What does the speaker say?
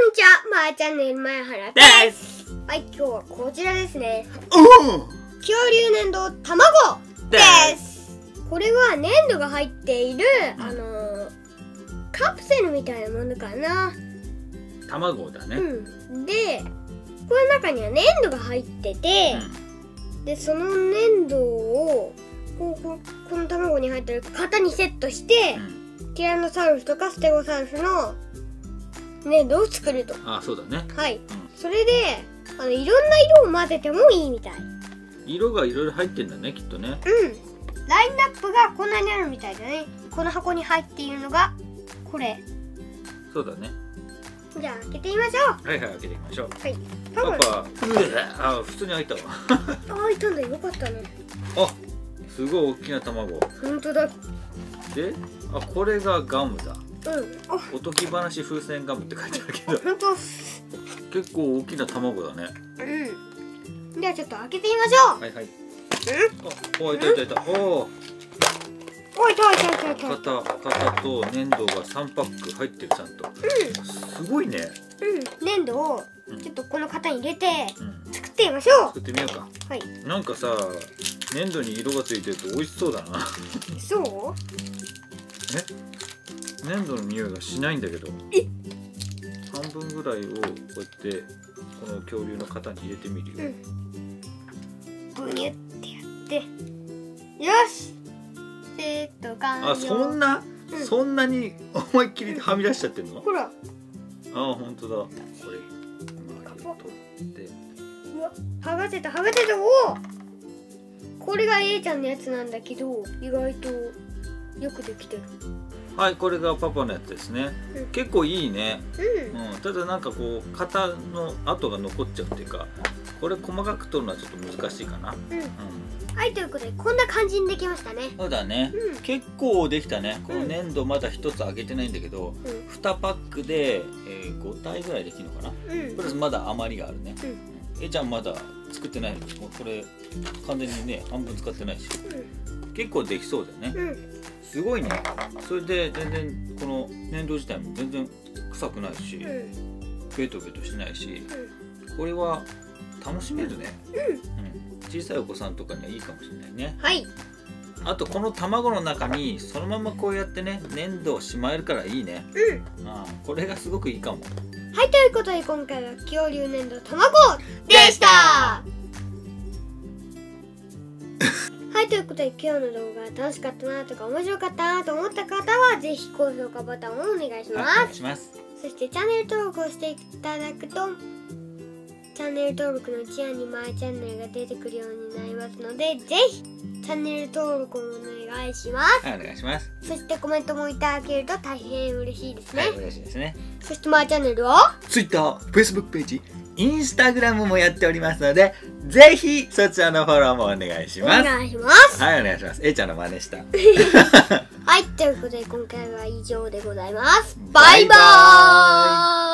にちは、まーチャンネル前原です。 はい、今日はこちらですね。 恐竜粘土卵です。これは粘土が入っている、カプセルみたいなものかな。 卵だね。 で、この中には粘土が入ってて、で、その粘土をこの卵に入ってる型にセットして、ティラノサウルスとかステゴサウルスの粘土を作ると。 あ、そうだね。 はい。それでいろんな色を混ぜてもいいみたい。 色がいろいろ入ってんだね、きっとね。 ラインナップがこんなにあるみたいだね。この箱に入っているのがこれ。 そうだね。 じゃあ開けてみましょう。 はいはい、開けてみましょう。 はい。 パパ、普通に開いたわ。 開いたんだ、よかったね。 あ、すごい大きな卵。 本当だ。 で、これがガムだ。 おとぎ話風船ガムって書いてあるけど。 本当。 結構大きな卵だね。 じゃあちょっと開けてみましょう。 はいはい。お、いたいたいた。おいた。 型と粘土が3パック入ってる、ちゃんと。すごいね。 粘土をちょっとこの型に入れて作ってみましょう。 作ってみようか。 はい。 なんかさ、粘土に色がついてると美味しそうだな。 そう？ 粘土の匂いがしないんだけど。半分ぐらいをこうやってこの恐竜の型に入れてみるよ。 ブニュってやって、よし。セット完了。 そんなに思いっきりはみ出しちゃってんの？ ほら。 本当だ。これ周りを取って。 うわ、剥がせた。これが A ちゃんのやつなんだけど、意外とよくできてる。 はい、これがパパのやつですね。結構いいね。ただなんかこう型の跡が残っちゃうっていうか、これ細かく取るのはちょっと難しいかな。 はい、ということでこんな感じにできましたね。 そうだね。結構できたね。この粘土まだ1つ開けてないんだけど、2パックで5体ぐらいできるのかな。プラスまだ余りがあるね。ちゃんまだ作ってないのに、これ完全にね半分使ってないし、結構できそうだよね。すごいね。それで全然この粘土自体も全然臭くないし、ベトベトしないし、これは楽しめるね。小さいお子さんとかにはいいかもしれないね。 はい。 あとこの卵の中にそのままこうやってね粘土をしまえるからいいね。これがすごくいいかも。 はい、ということで今回は恐竜粘土卵でした。はい、ということで今日の動画楽しかったなとか面白かったなと思った方はぜひ高評価ボタンをお願いします。そしてチャンネル登録をしていただくとチャンネル登録の一覧にマイチャンネルが出てくるようになりますので、ぜひチャンネル登録をお願いします。 はい、お願いします。 そしてコメントもいただけると大変嬉しいですね。 はい、嬉しいですね。 そしてマイチャンネルは Twitter、Facebook ページ、Instagram もやっておりますので、ぜひそちらのフォローもお願いします。 お願いします。 はい、お願いします。ちゃんの真似した。 はい、ということで今回は以上でございます。バイバーイ。